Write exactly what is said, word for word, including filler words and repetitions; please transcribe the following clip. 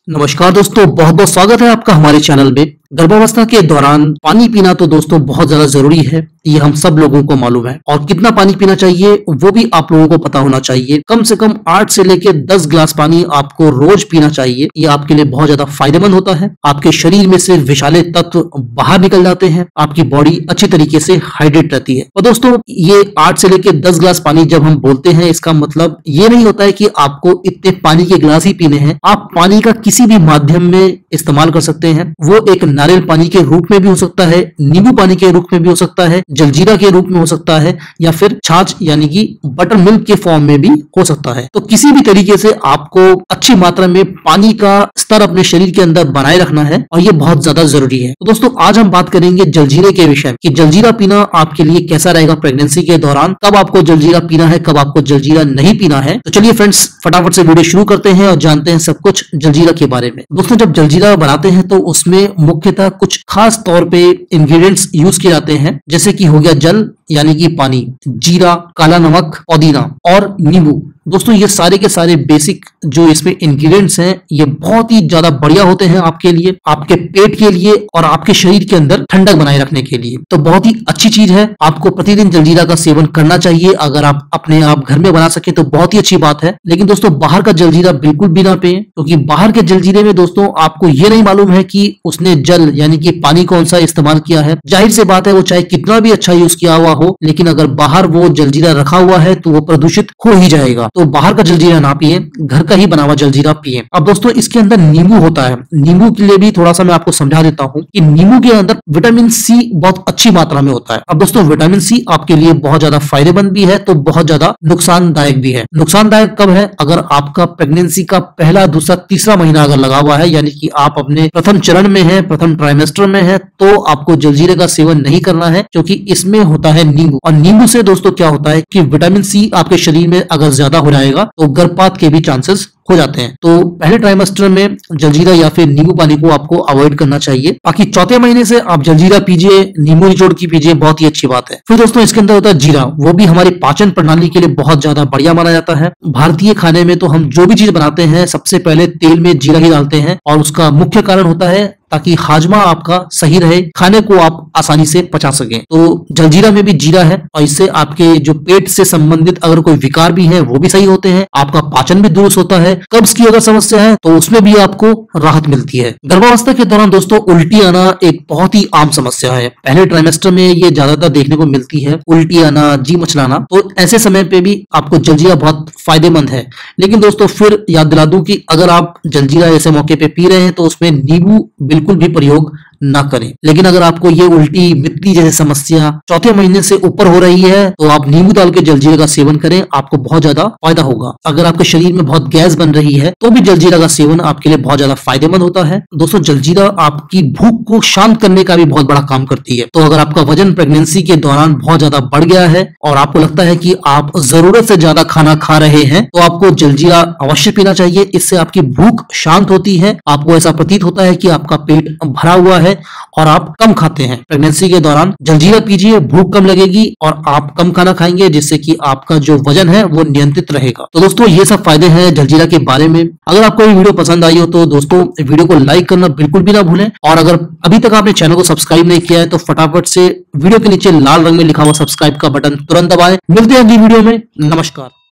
नमस्कार दोस्तों, बहुत बहुत स्वागत है आपका हमारे चैनल में। गर्भावस्था के दौरान पानी पीना तो दोस्तों बहुत ज्यादा जरूरी है, ये हम सब लोगों को मालूम है। और कितना पानी पीना चाहिए वो भी आप लोगों को पता होना चाहिए। कम से कम आठ से लेकर दस गिलास पानी आपको रोज पीना चाहिए। ये आपके लिए बहुत ज्यादा फायदेमंद होता है। आपके शरीर में से विषाले तत्व बाहर निकल जाते हैं, आपकी बॉडी अच्छी तरीके से हाइड्रेट रहती है। और दोस्तों ये आठ से लेकर दस गिलास पानी जब हम बोलते हैं, इसका मतलब ये नहीं होता है कि आपको इतने पानी के गिलास ही पीने हैं। आप पानी का किसी भी माध्यम में इस्तेमाल कर सकते हैं। वो एक नारियल पानी के रूप में भी हो सकता है, नींबू पानी के रूप में भी हो सकता है, जलजीरा के रूप में हो सकता है, या फिर छाछ यानी कि बटर मिल्क के फॉर्म में भी हो सकता है। तो किसी भी तरीके से आपको अच्छी मात्रा में पानी का स्तर अपने शरीर के अंदर बनाए रखना है और ये बहुत ज्यादा जरूरी है। तो दोस्तों आज हम बात करेंगे जलजीरे के विषय कि जलजीरा पीना आपके लिए कैसा रहेगा प्रेगनेंसी के दौरान, कब आपको जलजीरा पीना है, कब आपको जलजीरा नहीं पीना है। तो चलिए फ्रेंड्स फटाफट से वीडियो शुरू करते हैं और जानते हैं सब कुछ जलजीरा के बारे में। दोस्तों जब जलजीरा बनाते हैं तो उसमें मुख्यतः कुछ खास तौर पे इंग्रेडिएंट्स यूज किए जाते हैं, जैसे कि हो गया जल यानी कि पानी, जीरा, काला नमक, पुदीना और नींबू। दोस्तों ये सारे के सारे बेसिक जो इसमें इंग्रेडिएंट्स हैं ये बहुत ही ज्यादा बढ़िया होते हैं आपके लिए, आपके पेट के लिए और आपके शरीर के अंदर ठंडक बनाए रखने के लिए। तो बहुत ही अच्छी चीज है, आपको प्रतिदिन जलजीरा का सेवन करना चाहिए। अगर आप अपने आप घर में बना सके तो बहुत ही अच्छी बात है। लेकिन दोस्तों बाहर का जलजीरा बिल्कुल भी ना पिए, क्योंकि बाहर के जलजीरे में दोस्तों आपको ये नहीं मालूम है कि उसने जल यानी कि पानी कौन सा इस्तेमाल किया है। जाहिर सी बात है वो चाहे कितना भी अच्छा यूज किया हुआ हो, लेकिन अगर बाहर वो जलजीरा रखा हुआ है तो वो प्रदूषित हो ही जाएगा। तो बाहर का जलजीरा ना पिए, घर का ही बना हुआ जलजीरा पिए। अब दोस्तों इसके अंदर नींबू होता है, नींबू के लिए भी थोड़ा सा मैं आपको समझा देता हूँ कि नींबू के अंदर विटामिन सी बहुत अच्छी मात्रा में होता है। अब दोस्तों विटामिन सी आपके लिए बहुत ज्यादा फायदेमंद भी है तो बहुत ज्यादा नुकसानदायक भी है। नुकसानदायक कब है? अगर आपका प्रेगनेंसी का पहला, दूसरा, तीसरा महीना अगर लगा हुआ है, यानी कि आप अपने प्रथम चरण में है, प्रथम ट्राइमेस्टर में है, तो आपको जलजीरे का सेवन नहीं करना है, क्योंकि इसमें होता है नींबू। और नींबू से दोस्तों क्या होता है कि विटामिन सी आपके शरीर में अगर ज्यादा हो जाएगा तो गर्भपात के भी चांसेस हो जाते हैं। तो पहले ट्राइमेस्टर में जलजीरा या फिर नींबू पानी को आपको अवॉइड करना चाहिए। बाकी चौथे महीने से आप जलजीरा पीजिए, नींबू निचोड़ की पीजिए, बहुत ही अच्छी बात है। फिर दोस्तों इसके अंदर होता है जीरा, वो भी हमारी पाचन प्रणाली के लिए बहुत ज्यादा बढ़िया माना जाता है। भारतीय खाने में तो हम जो भी चीज बनाते हैं सबसे पहले तेल में जीरा ही डालते हैं, और उसका मुख्य कारण होता है ताकि हाजमा आपका सही रहे, खाने को आप आसानी से पचा सकें। तो जलजीरा में भी जीरा है और इससे आपके जो पेट से संबंधित अगर कोई विकार भी है वो भी सही होते हैं, आपका पाचन भी दुरुस्त होता है। कब्ज की अगर समस्या है तो उसमें भी आपको राहत मिलती है। गर्भावस्था के दौरान दोस्तों उल्टी आना एक बहुत ही आम समस्या है। पहले ट्राइमेस्टर में ये ज्यादातर देखने को मिलती है, उल्टी आना, जी मचलाना। तो ऐसे समय पे भी आपको जलजीरा बहुत फायदेमंद है। लेकिन दोस्तों फिर याद दिला दूं कि अगर आप जलजीरा ऐसे मौके पे पी रहे हैं तो उसमें नींबू बिल्कुल भी प्रयोग ना करें। लेकिन अगर आपको ये उल्टी, मितली जैसी समस्या चौथे महीने से ऊपर हो रही है तो आप नींबू डाल के जलजीरे का सेवन करें, आपको बहुत ज्यादा फायदा होगा। अगर आपके शरीर में बहुत गैस बन रही है तो भी जलजीरा का सेवन आपके लिए बहुत ज्यादा फायदेमंद होता है। दोस्तों जलजीरा आपकी भूख को शांत करने का भी बहुत बड़ा काम करती है। तो अगर आपका वजन प्रेगनेंसी के दौरान बहुत ज्यादा बढ़ गया है और आपको लगता है कि आप जरूरत से ज्यादा खाना खा रहे हैं तो आपको जलजीरा अवश्य पीना चाहिए। इससे आपकी भूख शांत होती है, आपको ऐसा प्रतीत होता है कि आपका पेट भरा हुआ है और आप कम खाते हैं। प्रेगनेंसी के दौरान जलजीरा पीजिए, भूख कम लगेगी और आप कम खाना खाएंगे, जिससे कि आपका जो वजन है वो नियंत्रित रहेगा। तो दोस्तों ये सब फायदे हैं जलजीरा के बारे में। अगर आपको ये वीडियो पसंद आई हो तो दोस्तों वीडियो को लाइक करना बिल्कुल भी ना भूलें, और अगर अभी तक आपने चैनल को सब्सक्राइब नहीं किया है तो फटाफट से वीडियो के नीचे लाल रंग में लिखा हुआ सब्सक्राइब का बटन तुरंत दबाएं। मिलते हैं अगली वीडियो में। नमस्कार।